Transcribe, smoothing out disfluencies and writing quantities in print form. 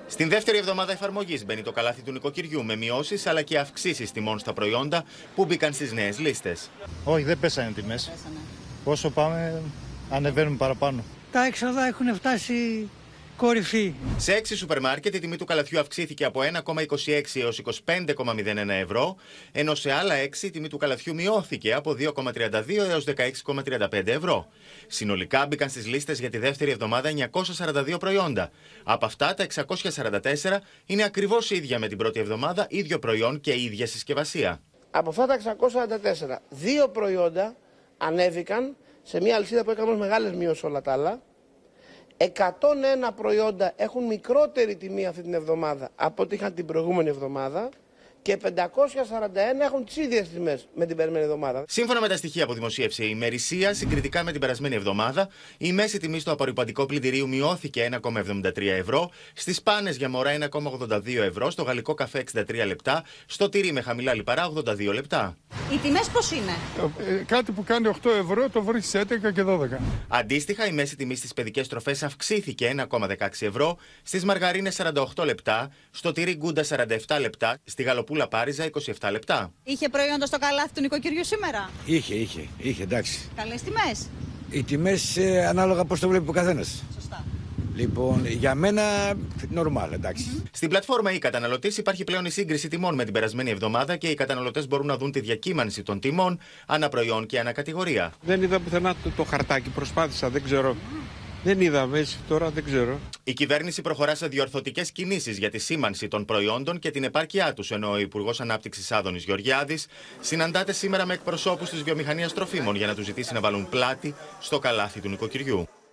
Στην δεύτερη εβδομάδα εφαρμογής μπαίνει το καλάθι του νοικοκυριού με μειώσεις αλλά και αυξήσεις τιμών στα προϊόντα που μπήκαν στις νέες λίστες. Όχι, δεν πέσανε τιμές. Όσο πάμε, ανεβαίνουν παραπάνω. Τα έξοδα έχουν φτάσει κορυφή. Σε 6 σούπερ μάρκετ η τιμή του καλαθιού αυξήθηκε από 1,26 έως 25,01 ευρώ, ενώ σε άλλα 6 η τιμή του καλαθιού μειώθηκε από 2,32 έως 16,35 ευρώ. Συνολικά μπήκαν στις λίστες για τη δεύτερη εβδομάδα 942 προϊόντα. Από αυτά τα 644 είναι ακριβώς ίδια με την πρώτη εβδομάδα, ίδιο προϊόν και ίδια συσκευασία. Από αυτά τα 644, δύο προϊόντα ανέβηκαν σε μια αλυσίδα που έκανε μεγάλες μειώσεις όλα τα άλλα. 101 προϊόντα έχουν μικρότερη τιμή αυτή την εβδομάδα από ό,τι είχαν την προηγούμενη εβδομάδα και 541 έχουν τις ίδιες τιμές με την περασμένη εβδομάδα. Σύμφωνα με τα στοιχεία που δημοσίευσε η ημερησία, συγκριτικά με την περασμένη εβδομάδα, η μέση τιμή στο απορρυπαντικό πλυντηρίου μειώθηκε 1,73 ευρώ, στις πάνες για μωρά 1,82 ευρώ, στο γαλλικό καφέ 63 λεπτά, στο τυρί με χαμηλά λιπαρά 82 λεπτά. Οι τιμές πώς είναι? Κάτι που κάνει 8 ευρώ το βρίσκει 11 και 12. Αντίστοιχα, η μέση τιμή στις παιδικές τροφές αυξήθηκε 1,16 ευρώ, στις μαργαρίνες 48 λεπτά, στο τυρί γκούντα 47 λεπτά, στη γαλοπούλα πάριζα 27 λεπτά. Είχε προϊόντα στο καλάθι του νοικοκυριού σήμερα? Είχε, εντάξει. Καλές τιμές. Οι τιμές ανάλογα πώς το βλέπει ο καθένας. Σωστά. Λοιπόν, για μένα, normal, εντάξει. Στην πλατφόρμα e-Καταναλωτής υπάρχει πλέον η σύγκριση τιμών με την περασμένη εβδομάδα και οι καταναλωτές μπορούν να δουν τη διακύμανση των τιμών ανά προϊόν και ανά κατηγορία. Δεν είδα πουθενά το χαρτάκι, προσπάθησα, δεν ξέρω. Δεν είδα μέσα τώρα, δεν ξέρω. Η κυβέρνηση προχωρά σε διορθωτικές κινήσεις για τη σήμανση των προϊόντων και την επάρκειά τους, ενώ ο Υπουργός Ανάπτυξης Άδωνης Γεωργιάδης συναντάται σήμερα με εκπροσώπους της βιομηχανίας τροφίμων για να τους ζητήσει να βάλουν πλάτη στο καλάθι του νοικοκυριού.